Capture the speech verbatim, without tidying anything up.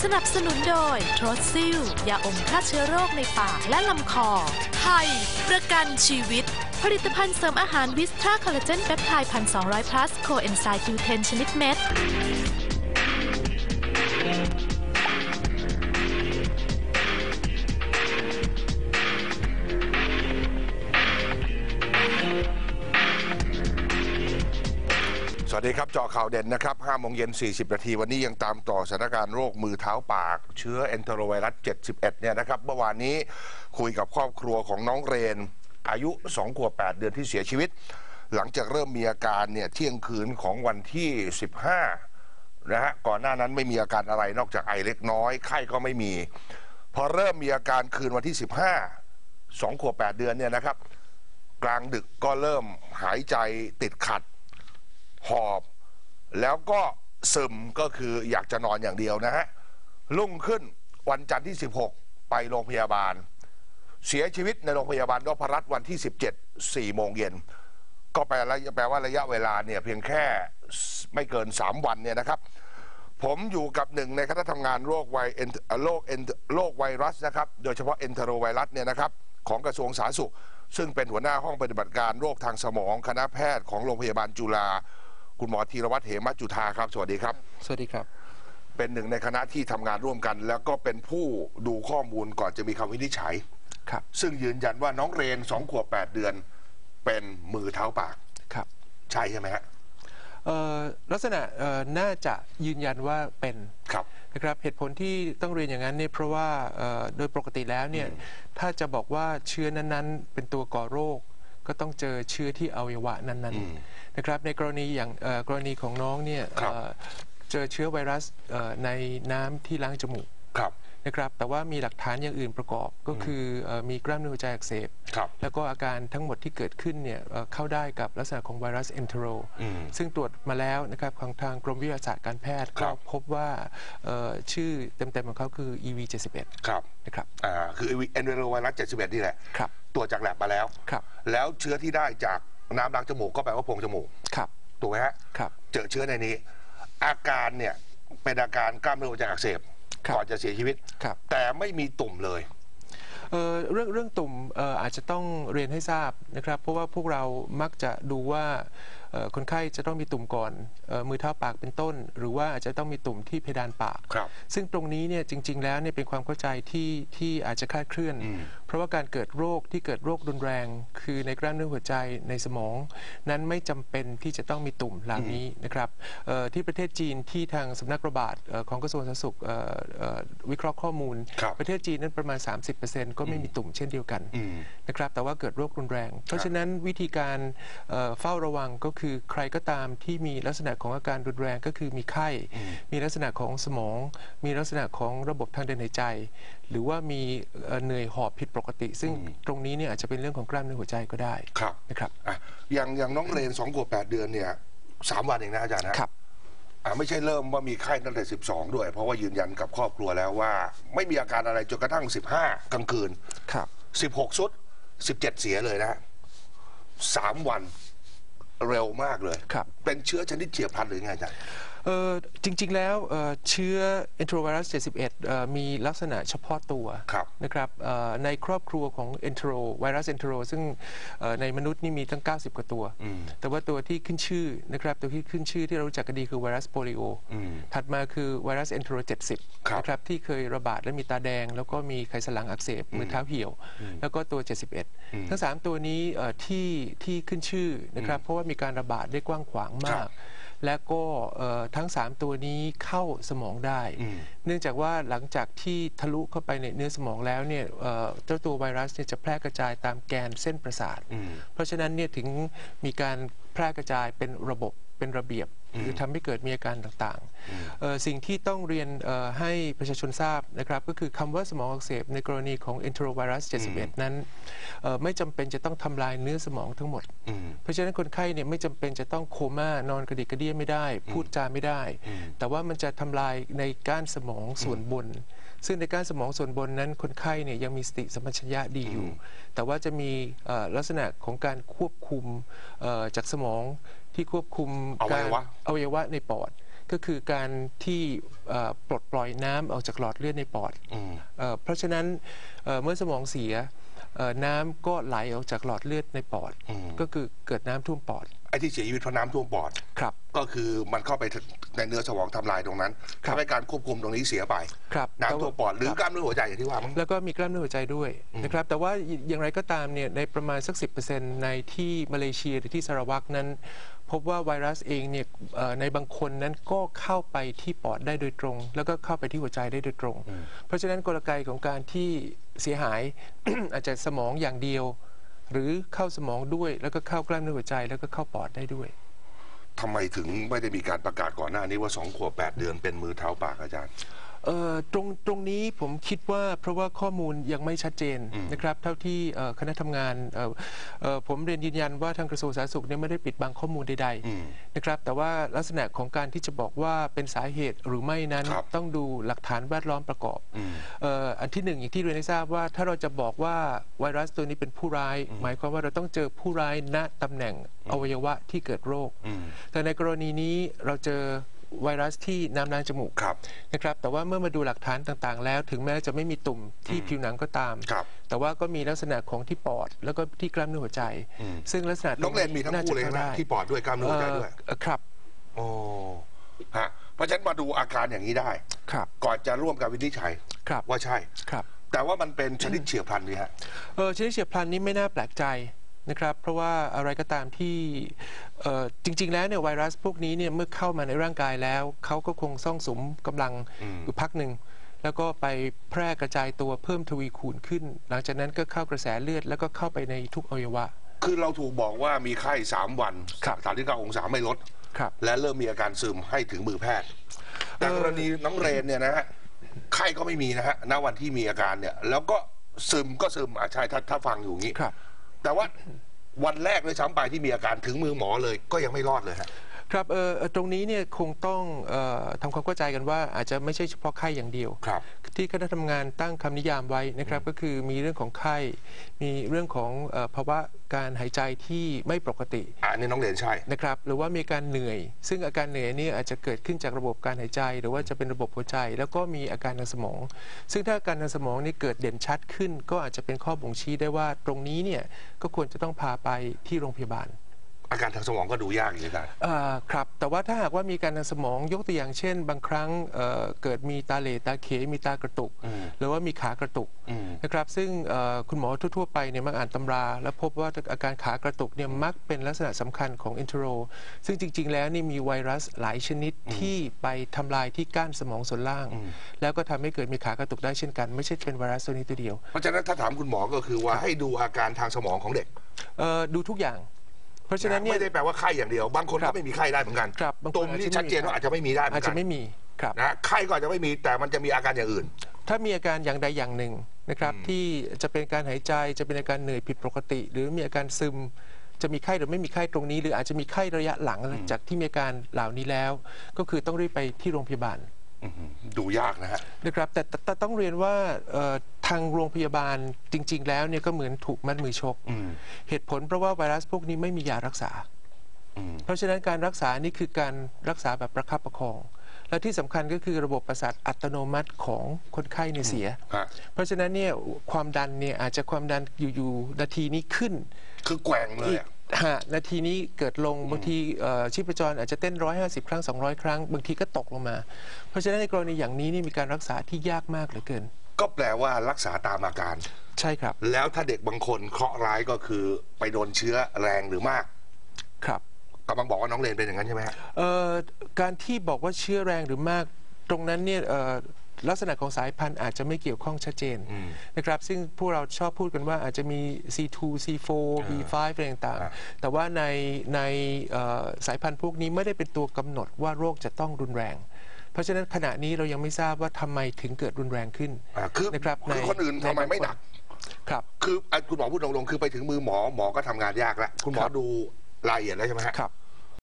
สนับสนุนโดยโทรซิลยาอมฆ่าเชื้อโรคในปากและลำคอไทยประกันชีวิตผลิตภัณฑ์เสริมอาหารวิสตราคอลลาเจนเปปไทด์พันสองร้อยพลัสโคเอนไซม์คิวเทนชนิดเม็ดสวัสดีครับเจาะข่าวเด่นนะครับห้าโมงเย็นสี่สิบนาทีวันนี้ยังตามต่อสถานการณ์โรคมือเท้าปากเชื้อเอนโทรไวรัสเจ็ดสิบเอ็ดเนี่ยนะครับเมื่อวานนี้คุยกับครอบครัวของน้องเรนอายุสองขวบแปดเดือนที่เสียชีวิตหลังจากเริ่มมีอาการเนี่ยเที่ยงคืนของวันที่สิบห้านะฮะก่อนหน้านั้นไม่มีอาการอะไรนอกจากไอเล็กน้อยไข้ก็ไม่มีพอเริ่มมีอาการคืนวันที่สิบห้า สองขวบแปดเดือนเนี่ยนะครับกลางดึกก็เริ่มหายใจติดขัดหอบแล้วก็ซึมก็คืออยากจะนอนอย่างเดียวนะฮะรุ่งขึ้นวันจันทร์ที่สิบหกไปโรงพยาบาลเสียชีวิตในโรงพยาบาลนพรัตน์วันที่สิบเจ็ด สี่โมงเย็นก็แปลแปลว่าระยะเวลาเนี่ยเพียงแค่ไม่เกินสามวันเนี่ยนะครับผมอยู่กับหนึ่งในคณะทำงานโรคไวโรคโรคไวรัสนะครับโดยเฉพาะเอนโทรไวรัสเนี่ยนะครับของกระทรวงสาธารณสุขซึ่งเป็นหัวหน้าห้องปฏิบัติการโรคทางสมองคณะแพทย์ของโรงพยาบาลจุฬาคุณหมอธีรวัฒน์เหมจุฑาครับสวัสดีครับสวัสดีครับเป็นหนึ่งในคณะที่ทำงานร่วมกันแล้วก็เป็นผู้ดูข้อมูลก่อนจะมีคำวินิจฉัยครับซึ่งยืนยันว่าน้องเรนสองขวบแปดเดือนเป็นมือเท้าปากครับใช่ใช่ไหมฮะลักษณะน่าจะยืนยันว่าเป็นครับนะครับเหตุผลที่ต้องเรียนอย่างนั้นเนี่ยเพราะว่าโดยปกติแล้วเนี่ยถ้าจะบอกว่าเชื้อนั้นๆเป็นตัวก่อโรคก็ต้องเจอเชื้อที่อวัยวะนั้นๆนะครับในกรณีอย่างกรณีของน้องเนี่ยเจอเชื้อไวรัสในน้ำที่ล้างจมูกนะครับแต่ว่ามีหลักฐานอย่างอื่นประกอบก็คือมีกล้ามเนื้อหัวใจอักเสบแล้วก็อาการทั้งหมดที่เกิดขึ้นเนี่ยเข้าได้กับลักษณะของไวรัสเอนโทรซึ่งตรวจมาแล้วนะครับของทางกรมวิทยาศาสตร์การแพทย์ก็พบว่าชื่อเต็มๆของเขาคือ อี วี เจ็ดสิบเอ็ดครับนะครับอ่าคือเอนโทรไวรัสเจ็ดสิบเอ็ดนี่แหละครับตรวจจากแลบมาแล้วครับแล้วเชื้อที่ได้จากน้ำล้างจมูกก็แปลว่าโพรงจมูกครับถูกไหมฮะครับเจอเชื้อในนี้อาการเนี่ยเป็นอาการกล้ามเนื้อหัวใจอักเสบก่อนจะเสียชีวิตแต่ไม่มีตุ่มเลยเอ่อเรื่องเรื่องตุ่มเอ่ออาจจะต้องเรียนให้ทราบนะครับเพราะว่าพวกเรามักจะดูว่าคนไข้จะต้องมีตุ่มก่อนมือเท้าปากเป็นต้นหรือว่าอาจจะต้องมีตุ่มที่เพดานปากซึ่งตรงนี้เนี่ยจริงๆแล้วเนี่ยเป็นความเข้าใจที่ที่อาจจะคลาดเคลื่อนเพราะว่าการเกิดโรคที่เกิดโรครุนแรงคือในกล้ามเนื้อหัวใจในสมองนั้นไม่จำเป็นที่จะต้องมีตุ่มเหล่านี้นะครับที่ประเทศจีนที่ทางสำนักระบาดของกระทรวงสาธารณสุขวิเคราะห์ข้อมูลประเทศจีนนั้นประมาณ สามสิบเปอร์เซ็นต์ ก็ไม่มีตุ่มเช่นเดียวกันนะครับแต่ว่าเกิดโรครุนแรงเพราะฉะนั้นวิธีการเฝ้าระวังก็คือใครก็ตามที่มีลักษณะของอาการรุนแรงก็คือมีไข้มีลักษณะของสมองมีลักษณะของระบบทางเดินหายใจหรือว่ามีเหนื่อยหอบผิดปกติซึ่งตรงนี้เนี่ยอาจจะเป็นเรื่องของกล้ามเนื้อหัวใจก็ได้นะครับอ่ะอย่างอย่างน้องเรนสองขวบแปดเดือนเนี่ยสามวันเองนะอาจารย์นะครับอ่ะไม่ใช่เริ่มว่ามีไข้ตั้งแต่สิบสองด้วยเพราะว่ายืนยันกับครอบครัวแล้วว่าไม่มีอาการอะไรจนกระทั่งสิบห้ากลางคืนครับสิบหกสุดสิบเจ็ดเสียเลยนะสามวันเร็วมากเลยเป็นเชื้อชนิดเฉียบพลันหรือไงอาจารย์จริงๆแล้วเชื้อเอนโทรไวรัสเจ็ดสิบเอ็ดมีลักษณะเฉพาะตัวนะครับในครอบครัวของเอนโทรไวรัสเอนโทรซึ่งในมนุษย์นี่มีตั้งเก้าสิบกว่าตัวแต่ว่าตัวที่ขึ้นชื่อนะครับตัวที่ขึ้นชื่อที่เรารู้จักกันดีคือไวรัสโปลิโอถัดมาคือไวรัสเอนโทรเจ็ดสิบนะครับที่เคยระบาดและมีตาแดงแล้วก็มีไขสันหลังอักเสบมือเท้าเหี่ยวแล้วก็ตัวเจ็ดสิบเอ็ดทั้งสามตัวนี้ที่ที่ขึ้นชื่อนะครับเพราะว่ามีการระบาดได้กว้างขวางมากและก็ทั้งสามตัวนี้เข้าสมองได้เนื่องจากว่าหลังจากที่ทะลุเข้าไปในเนื้อสมองแล้วเนี่ยเจ้าตัวไวรัสเนี่ยจะแพร่กระจายตามแกนเส้นประสาทเพราะฉะนั้นเนี่ยถึงมีการแพร่กระจายเป็นระบบเป็นระเบียบหรือทำให้เกิดมีอาการต่างๆสิ่งที่ต้องเรียนให้ประชาชนทราบนะครับก็คือคำว่าสมองอักเสบในกรณีของเอนโทรไวรัสเจ็ดสิบเอ็ดนั้นไม่จำเป็นจะต้องทำลายเนื้อสมองทั้งหมดเพราะฉะนั้นคนไข้เนี่ยไม่จำเป็นจะต้องโคม่านอนกระดิกกระเดี้ยไม่ได้พูดจาไม่ได้แต่ว่ามันจะทำลายในก้านสมองส่วนบนซึ่งในก้านสมองส่วนบนนั้นคนไข้เนี่ยยังมีสติสัมปชัญญะดีอยู่แต่ว่าจะมีลักษณะของการควบคุมจากสมองที่ควบคุมการอวัยวะในปอดก็คือการที่ปลดปล่อยน้ำออกจากหลอดเลือดในปอดเพราะฉะนั้นเมื่อสมองเสียน้ำก็ไหลออกจากหลอดเลือดในปอดก็คือเกิดน้ำท่วมปอดไอ้ที่เสียชีวิตเพราะน้ำท่วมปอดครับก็คือมันเข้าไปในเนื้อสมองทำลายตรงนั้นทำให้การควบคุมตรงนี้เสียไปน้ำท่วมปอดหรือกล้ามเนื้อหัวใจอย่างที่ว่าแล้วก็มีกล้ามเนื้อหัวใจด้วยนะครับแต่ว่าอย่างไรก็ตามเนี่ยในประมาณสัก สิบเปอร์เซ็นต์ ในที่มาเลเซียหรือที่สระวักนั้นพบว่าไวรัสเองเนี่ยในบางคนนั้นก็เข้าไปที่ปอดได้โดยตรงแล้วก็เข้าไปที่หัวใจได้โดยตรงเพราะฉะนั้นกลไกของการที่เสียหาย อาจจะสมองอย่างเดียวหรือเข้าสมองด้วยแล้วก็เข้ากล้ามเนื้อหัวใจแล้วก็เข้าปอดได้ด้วยทำไมถึงไม่ได้มีการประกาศก่อนหน้านี้ว่าสองขวบแปดเดือนเป็นมือเท้าปากอาจารย์ตรงตรงนี้ผมคิดว่าเพราะว่าข้อมูลยังไม่ชัดเจนนะครับเท่าที่คณะทำงานผมเรียนยืนยันว่าทางกระทรวงสาธารณสุขเนี่ยไม่ได้ปิดบังข้อมูลใดๆนะครับแต่ว่าลักษณะของการที่จะบอกว่าเป็นสาเหตุหรือไม่นั้นต้องดูหลักฐานแวดล้อมประกอบอันที่หนึ่งอย่างที่เรียนให้ทราบว่าถ้าเราจะบอกว่าไวรัสตัวนี้เป็นผู้ร้ายหมายความว่าเราต้องเจอผู้ร้ายณตำแหน่งอวัยวะที่เกิดโรคแต่ในกรณีนี้เราเจอไวรัสที่น้ำนางจมูกนะครับแต่ว่าเมื่อมาดูหลักฐานต่างๆแล้วถึงแม้จะไม่มีตุ่มที่ผิวหนังก็ตามแต่ว่าก็มีลักษณะของที่ปอดแล้วก็ที่กล้ามเนื้อหัวใจซึ่งลักษณะน้องเรนมีทั้งคู่เลยนะที่ปอดด้วยกล้ามเนื้อหัวใจด้วยครับโอ้ฮะเพราะฉะนั้นมาดูอาการอย่างนี้ได้ก่อนจะร่วมกับวินิจฉัยว่าใช่แต่ว่ามันเป็นชนิดเฉียบพลันนี่ฮะเออชนิดเฉียบพลันนี้ไม่น่าแปลกใจนะครับเพราะว่าอะไรก็ตามที่จริงๆแล้วเนี่ยไวรัสพวกนี้เนี่ยเมื่อเข้ามาในร่างกายแล้วเขาก็คงซ่องสุมกำลังอยู่พักหนึ่งแล้วก็ไปแพร่กระจายตัวเพิ่มทวีคูณขึ้นหลังจากนั้นก็เข้ากระแสเลือดแล้วก็เข้าไปในทุกอวัยวะคือเราถูกบอกว่ามีไข้สามวันสามสิบเก้าองศาไม่ลดและเริ่มมีอาการซึมให้ถึงมือแพทย์แต่กรณีน้องเรนเนี่ยนะฮะไข้ก็ไม่มีนะฮะณวันที่มีอาการเนี่ยแล้วก็ซึมก็ซึมอ่ะใช่ถ้าถ้าฟังอยู่งี้แต่ว่าวันแรกเลยซ้ำไปที่มีอาการถึงมือหมอเลยก็ยังไม่รอดเลยครับครับเออตรงนี้เนี่ยคงต้องเอ่อทำความเข้าใจกันว่าอาจจะไม่ใช่เฉพาะไข้อย่างเดียวที่คณะทำงานตั้งคำนิยามไว้นะครับก็คือมีเรื่องของไข้มีเรื่องของภาวะการหายใจที่ไม่ปกติอันนี้น้องเรียนใช่นะครับหรือว่ามีการเหนื่อยซึ่งอาการเหนื่อยนี่อาจจะเกิดขึ้นจากระบบการหายใจหรือว่าจะเป็นระบบหัวใจแล้วก็มีอาการทางสมองซึ่งถ้าอาการทางสมองนี่เกิดเด่นชัดขึ้นก็อาจจะเป็นข้อบ่งชี้ได้ว่าตรงนี้เนี่ยก็ควรจะต้องพาไปที่โรงพยาบาลอาการทางสมองก็ดูยากอยู่กันครับแต่ว่าถ้าหากว่ามีการทางสมองยกตัวอย่างเช่นบางครั้ง เ, เกิดมีตาเหลตาเขมีตากระตุกหรือว่ามีขากระตุกนะครับซึ่งคุณหมอทั่วๆไปเนี่ยมักอ่านตำราแล้วพบว่าอาการขากระตุกเนี่ยมักเป็นลักษณะสำคัญของอินเทอโรซึ่งจริงๆแล้วนี่มีไวรัสหลายชนิดที่ไปทำลายที่ก้านสมองส่วนล่างแล้วก็ทำให้เกิดมีขากระตุกได้เช่นกันไม่ใช่เป็นไวรัสตัวนี้ตัวเดียวเพราะฉะนั้นถ้าถามคุณหมอก็คือว่าให้ดูอาการทางสมองของเด็กดูทุกอย่างเพราะฉะนั้นไม่ได้แปลว่าไข้อย่างเดียวบางคนก็ไม่มีไข้ได้เหมือนกันตรงนี้ชัดเจนว่าอาจจะไม่มีได้อาจจะไม่มีครับนะไข้ก็อาจจะไม่มีแต่มันจะมีอาการอย่างอื่นถ้ามีอาการอย่างใดอย่างหนึ่งนะครับที่จะเป็นการหายใจจะเป็นอาการเหนื่อยผิดปกติหรือมีอาการซึมจะมีไข้หรือไม่มีไข้ตรงนี้หรืออาจจะมีไข้ระยะหลังจากที่มีอาการเหล่านี้แล้วก็คือต้องรีบไปที่โรงพยาบาลดูยากนะฮะนะครับแต่แต่ต้องเรียนว่าทางโรงพยาบาลจริงๆแล้วเนี่ยก็เหมือนถูกมัดมือชกเหตุผลเพราะว่าไวรัสพวกนี้ไม่มียารักษาเพราะฉะนั้นการรักษานี่คือการรักษาแบบประคับประคองและที่สำคัญก็คือระบบประสาทอัตโนมัติของคนไข้เนี่ยเสียเพราะฉะนั้นเนี่ยความดันเนี่ยอาจจะความดันอยู่ๆนาทีนี้ขึ้นคือแกว่งเลยฮะนาทีนี้เกิดลงบางทีชีพจรอาจจะเต้นหนึ่งร้อยห้าสิบครั้งสองร้อยครั้งบางทีก็ตกลงมาเพราะฉะนั้นในกรณีอย่างนี้นี่มีการรักษาที่ยากมากเหลือเกินก็แปลว่ารักษาตามอาการใช่ครับแล้วถ้าเด็กบางคนเคราะห์ร้ายก็คือไปโดนเชื้อแรงหรือมากครับกำลังบอกว่าน้องเรนเป็นอย่างนั้นใช่ไหมฮะการที่บอกว่าเชื้อแรงหรือมากตรงนั้นเนี่ยลักษณะของสายพันธุ์อาจจะไม่เกี่ยวข้องชัดเจนนะครับซึ่งพวกเราชอบพูดกันว่าอาจจะมี ซี ทู ซี โฟร์ บี ไฟว์ อะไรต่างๆแต่ว่าในในสายพันธุ์พวกนี้ไม่ได้เป็นตัวกำหนดว่าโรคจะต้องรุนแรงเพราะฉะนั้นขณะนี้เรายังไม่ทราบว่าทำไมถึงเกิดรุนแรงขึ้นนะครับคือคนอื่นทำไมไม่หนักครับคือคุณหมอพูดตรงๆคือไปถึงมือหมอหมอก็ทำงานยากแล้วคุณหมอดูรายละเอียดแล้วใช่ไหมครับ